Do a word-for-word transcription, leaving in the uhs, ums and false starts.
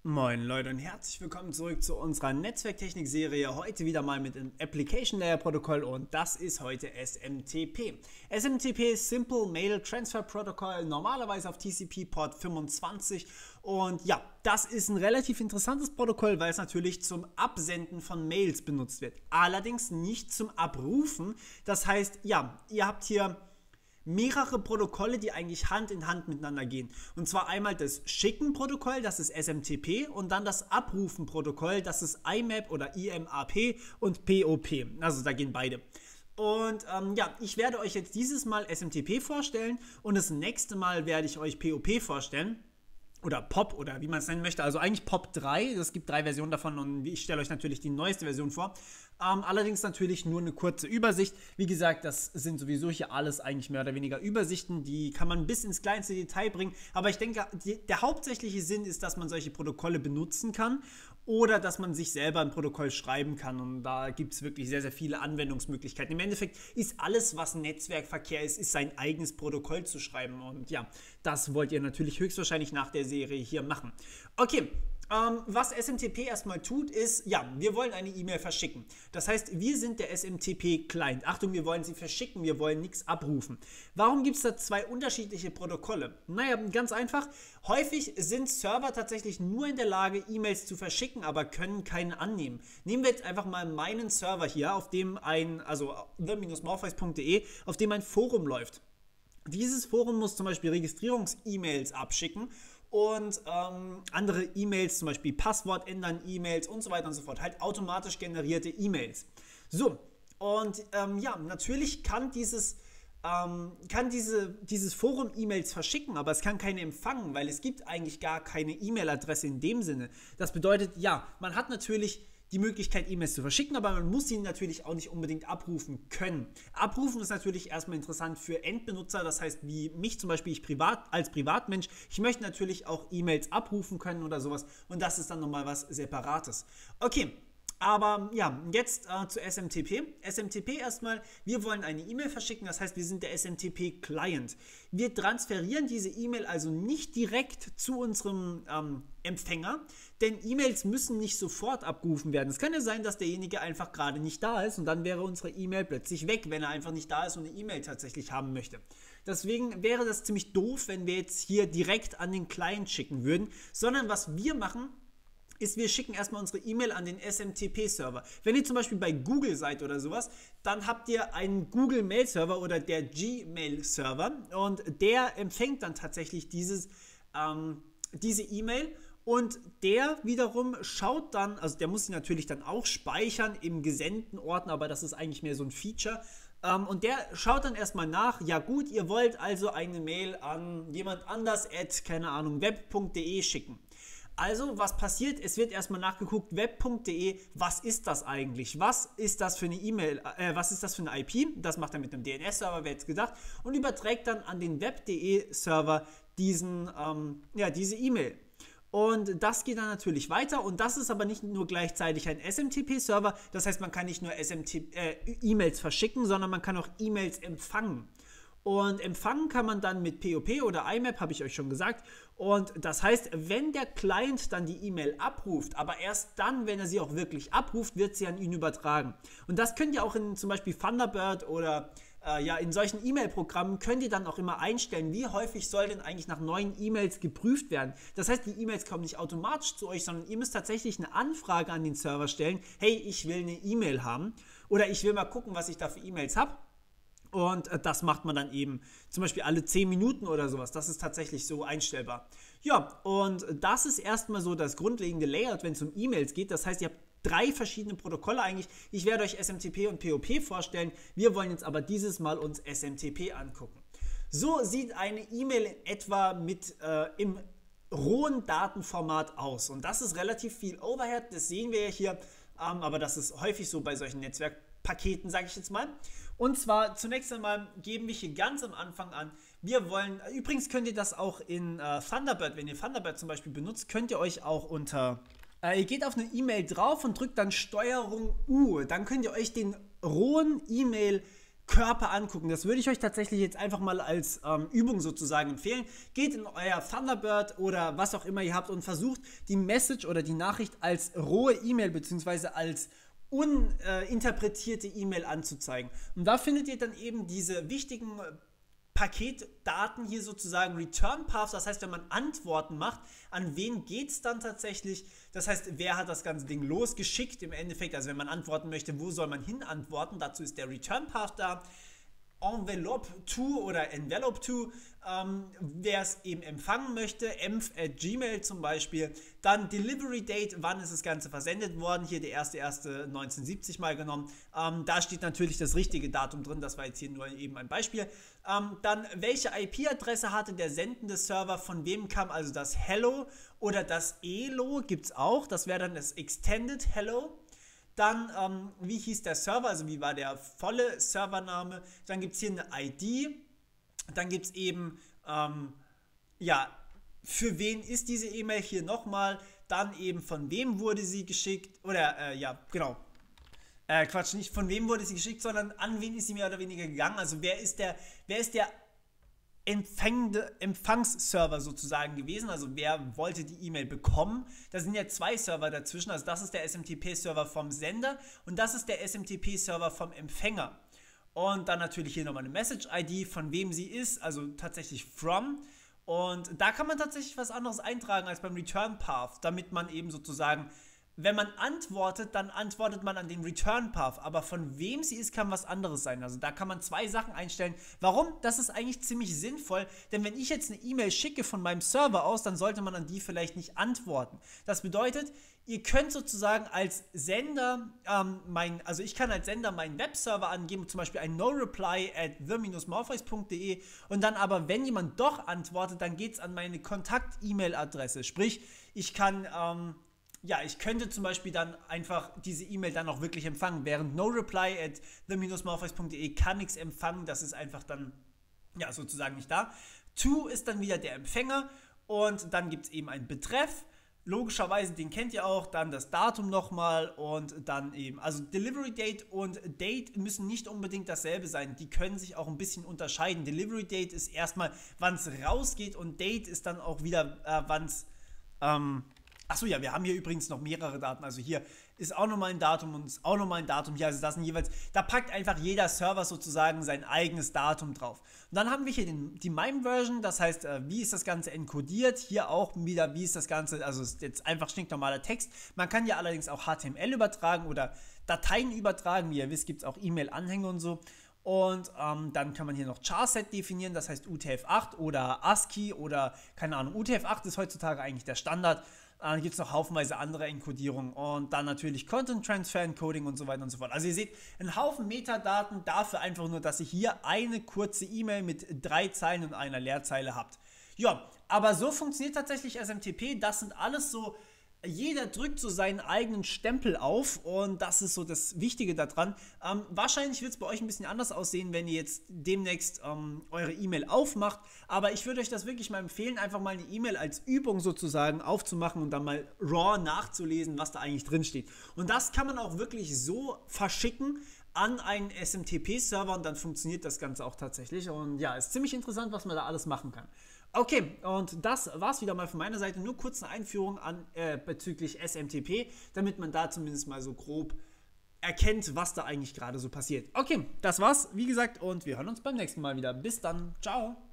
Moin Leute und herzlich willkommen zurück zu unserer Netzwerktechnik-Serie. Heute wieder mal mit dem Application Layer Protokoll und das ist heute S M T P. S M T P ist Simple Mail Transfer Protocol, normalerweise auf T C P Port fünfundzwanzig. Und ja, das ist ein relativ interessantes Protokoll, weil es natürlich zum Absenden von Mails benutzt wird. Allerdings nicht zum Abrufen. Das heißt, ja, ihr habt hier mehrere Protokolle, die eigentlich Hand in Hand miteinander gehen. Und zwar einmal das Schicken-Protokoll, das ist S M T P, und dann das Abrufen-Protokoll, das ist I M A P oder I M A P und P O P. Also da gehen beide. Und ähm, ja, ich werde euch jetzt dieses Mal S M T P vorstellen und das nächste Mal werde ich euch P O P vorstellen. Oder P O P oder wie man es nennen möchte, also eigentlich P O P drei, es gibt drei Versionen davon und ich stelle euch natürlich die neueste Version vor. Ähm, allerdings natürlich nur eine kurze Übersicht. Wie gesagt, das sind sowieso hier alles eigentlich mehr oder weniger Übersichten, die kann man bis ins kleinste Detail bringen. Aber ich denke, die, der hauptsächliche Sinn ist, dass man solche Protokolle benutzen kann oder dass man sich selber ein Protokoll schreiben kann. Und da gibt es wirklich sehr, sehr viele Anwendungsmöglichkeiten. Im Endeffekt ist alles, was Netzwerkverkehr ist, ist sein eigenes Protokoll zu schreiben. Und ja, das wollt ihr natürlich höchstwahrscheinlich nach der Serie hier machen. Okay. Ähm, was S M T P erstmal tut, ist, ja, wir wollen eine E-Mail verschicken. Das heißt, wir sind der S M T P-Client. Achtung, wir wollen sie verschicken, wir wollen nichts abrufen. Warum gibt es da zwei unterschiedliche Protokolle? Naja, ganz einfach. Häufig sind Server tatsächlich nur in der Lage, E-Mails zu verschicken, aber können keinen annehmen. Nehmen wir jetzt einfach mal meinen Server hier, auf dem ein, also the dash morpheus punkt de, auf dem ein Forum läuft. Dieses Forum muss zum Beispiel Registrierungs-E-Mails abschicken und ähm, andere E-Mails, zum Beispiel Passwort ändern, E-Mails und so weiter und so fort. Halt automatisch generierte E-Mails. So, und ähm, ja, natürlich kann dieses, ähm, kann diese, dieses Forum E-Mails verschicken, aber es kann keine empfangen, weil es gibt eigentlich gar keine E-Mail-Adresse in dem Sinne. Das bedeutet, ja, man hat natürlich die Möglichkeit, E-Mails zu verschicken, aber man muss sie natürlich auch nicht unbedingt abrufen können. Abrufen ist natürlich erstmal interessant für Endbenutzer, das heißt wie mich zum Beispiel, ich privat als Privatmensch, ich möchte natürlich auch E-Mails abrufen können oder sowas und das ist dann nochmal was Separates. Okay. Aber ja, jetzt äh, zu S M T P. S M T P erstmal, wir wollen eine E-Mail verschicken, das heißt, wir sind der S M T P-Client. Wir transferieren diese E-Mail also nicht direkt zu unserem ähm, Empfänger, denn E-Mails müssen nicht sofort abgerufen werden. Es kann ja sein, dass derjenige einfach gerade nicht da ist und dann wäre unsere E-Mail plötzlich weg, wenn er einfach nicht da ist und eine E-Mail tatsächlich haben möchte. Deswegen wäre das ziemlich doof, wenn wir jetzt hier direkt an den Client schicken würden, sondern was wir machen, ist, wir schicken erstmal unsere E-Mail an den S M T P-Server. Wenn ihr zum Beispiel bei Google seid oder sowas, dann habt ihr einen Google-Mail-Server oder der Gmail-Server und der empfängt dann tatsächlich dieses, ähm, diese E-Mail und der wiederum schaut dann, also der muss sie natürlich dann auch speichern im gesendeten Ordner, aber das ist eigentlich mehr so ein Feature. Um, und der schaut dann erstmal nach, ja gut, ihr wollt also eine Mail an jemand anders at, keine Ahnung, web punkt de schicken. Also, was passiert? Es wird erstmal nachgeguckt, web punkt de, was ist das eigentlich? Was ist das für eine E-Mail, äh, was ist das für eine I P? Das macht er mit einem D N S-Server, wer jetzt gedacht, und überträgt dann an den web punkt de-Server diesen, ähm, ja, diese E-Mail. Und das geht dann natürlich weiter und das ist aber nicht nur gleichzeitig ein S M T P-Server, das heißt, man kann nicht nur S M T P, äh, E-Mails verschicken, sondern man kann auch E-Mails empfangen. Und empfangen kann man dann mit P O P oder I M A P, habe ich euch schon gesagt. Und das heißt, wenn der Client dann die E-Mail abruft, aber erst dann, wenn er sie auch wirklich abruft, wird sie an ihn übertragen. Und das könnt ihr auch in zum Beispiel Thunderbird oder äh, ja, in solchen E-Mail-Programmen könnt ihr dann auch immer einstellen, wie häufig soll denn eigentlich nach neuen E-Mails geprüft werden. Das heißt, die E-Mails kommen nicht automatisch zu euch, sondern ihr müsst tatsächlich eine Anfrage an den Server stellen. Hey, ich will eine E-Mail haben oder ich will mal gucken, was ich da für E-Mails habe. Und das macht man dann eben zum Beispiel alle zehn Minuten oder sowas. Das ist tatsächlich so einstellbar. Ja, und das ist erstmal so das grundlegende Layout, wenn es um E-Mails geht. Das heißt, ihr habt drei verschiedene Protokolle eigentlich. Ich werde euch S M T P und P O P vorstellen. Wir wollen jetzt aber dieses Mal uns S M T P angucken. So sieht eine E-Mail in etwa mit äh, im rohen Datenformat aus. Und das ist relativ viel Overhead, das sehen wir ja hier. Ähm, aber das ist häufig so bei solchen Netzwerkpaketen, sage ich jetzt mal. Und zwar zunächst einmal geben wir hier ganz am Anfang an, wir wollen, übrigens könnt ihr das auch in äh, Thunderbird, wenn ihr Thunderbird zum Beispiel benutzt, könnt ihr euch auch unter, äh, ihr geht auf eine E-Mail drauf und drückt dann Steuerung U, dann könnt ihr euch den rohen E-Mail Körper angucken. Das würde ich euch tatsächlich jetzt einfach mal als ähm, Übung sozusagen empfehlen. Geht in euer Thunderbird oder was auch immer ihr habt und versucht die Message oder die Nachricht als rohe E-Mail bzw. als uninterpretierte E-Mail anzuzeigen. Und da findet ihr dann eben diese wichtigen Paketdaten hier sozusagen Return Path, das heißt, wenn man Antworten macht, an wen geht es dann tatsächlich? Das heißt, wer hat das ganze Ding losgeschickt im Endeffekt? Also wenn man antworten möchte, wo soll man hin antworten? Dazu ist der Return Path da. Envelope to oder Envelope to, ähm, wer es eben empfangen möchte, empf at gmail zum Beispiel. Dann Delivery Date, wann ist das Ganze versendet worden, hier der erste erste neunzehnhundertsiebzig mal genommen. Ähm, da steht natürlich das richtige Datum drin, das war jetzt hier nur eben ein Beispiel. Ähm, dann, welche I P-Adresse hatte der sendende Server, von wem kam also das Hello oder das Elo, gibt es auch, das wäre dann das Extended Hello. Dann, ähm, wie hieß der Server, also wie war der volle Servername. Dann gibt es hier eine I D. Dann gibt es eben, ähm, ja, für wen ist diese E-Mail hier nochmal. Dann eben, von wem wurde sie geschickt. Oder, äh, ja, genau. Äh, Quatsch, nicht von wem wurde sie geschickt, sondern an wen ist sie mehr oder weniger gegangen. Also wer ist der, wer ist der empfängende Empfangsserver sozusagen gewesen, also wer wollte die E-Mail bekommen. Da sind ja zwei Server dazwischen, also das ist der S M T P-Server vom Sender und das ist der S M T P-Server vom Empfänger. Und dann natürlich hier nochmal eine Message-I D, von wem sie ist, also tatsächlich from. Und da kann man tatsächlich was anderes eintragen als beim Return Path, damit man eben sozusagen, wenn man antwortet, dann antwortet man an den Return Path, aber von wem sie ist, kann was anderes sein. Also da kann man zwei Sachen einstellen. Warum? Das ist eigentlich ziemlich sinnvoll, denn wenn ich jetzt eine E-Mail schicke von meinem Server aus, dann sollte man an die vielleicht nicht antworten. Das bedeutet, ihr könnt sozusagen als Sender, ähm, mein, also ich kann als Sender meinen Webserver angeben, zum Beispiel ein noreply at the dash morpheus punkt de und dann aber, wenn jemand doch antwortet, dann geht es an meine Kontakt-E-Mail-Adresse. Sprich, ich kann, ähm, ja, ich könnte zum Beispiel dann einfach diese E-Mail dann auch wirklich empfangen, während noreply at the dash morpheus punkt de kann nichts empfangen, das ist einfach dann, ja, sozusagen nicht da. To ist dann wieder der Empfänger und dann gibt es eben einen Betreff. Logischerweise, den kennt ihr auch, dann das Datum nochmal und dann eben, also Delivery Date und Date müssen nicht unbedingt dasselbe sein, die können sich auch ein bisschen unterscheiden. Delivery Date ist erstmal, wann es rausgeht und Date ist dann auch wieder, äh, wann es, ähm, achso, ja, wir haben hier übrigens noch mehrere Daten, also hier ist auch nochmal ein Datum und ist auch nochmal ein Datum hier, also das sind jeweils, da packt einfach jeder Server sozusagen sein eigenes Datum drauf. Und dann haben wir hier den, die MIME-Version, das heißt, äh, wie ist das Ganze encodiert, hier auch wieder, wie ist das Ganze, also ist jetzt einfach stinknormaler Text. Man kann ja allerdings auch H T M L übertragen oder Dateien übertragen, wie ihr wisst, gibt es auch E-Mail-Anhänge und so. Und ähm, dann kann man hier noch Charset definieren, das heißt U T F acht oder ASCII oder, keine Ahnung, U T F acht ist heutzutage eigentlich der Standard. Dann gibt es noch haufenweise andere Enkodierungen und dann natürlich Content Transfer Encoding und so weiter und so fort. Also ihr seht, einen Haufen Metadaten dafür einfach nur, dass ihr hier eine kurze E-Mail mit drei Zeilen und einer Leerzeile habt. Ja, aber so funktioniert tatsächlich S M T P. Das sind alles so, jeder drückt so seinen eigenen Stempel auf und das ist so das Wichtige daran. Ähm, wahrscheinlich wird es bei euch ein bisschen anders aussehen, wenn ihr jetzt demnächst ähm, eure E-Mail aufmacht, aber ich würde euch das wirklich mal empfehlen, einfach mal eine E-Mail als Übung sozusagen aufzumachen und dann mal raw nachzulesen, was da eigentlich drin steht. Und das kann man auch wirklich so verschicken an einen S M T P-Server und dann funktioniert das Ganze auch tatsächlich und ja, ist ziemlich interessant, was man da alles machen kann. Okay, und das war's wieder mal von meiner Seite. Nur kurz eine Einführung an, äh, bezüglich S M T P, damit man da zumindest mal so grob erkennt, was da eigentlich gerade so passiert. Okay, das war's, wie gesagt, und wir hören uns beim nächsten Mal wieder. Bis dann, ciao!